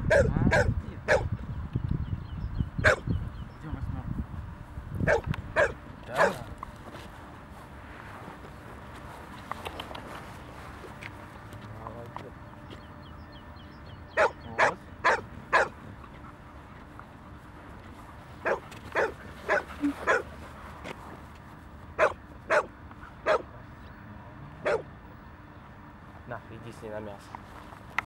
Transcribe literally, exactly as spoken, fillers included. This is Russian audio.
А, где? Где восьмерка? Да. Вот. На, иди с ней на мясо.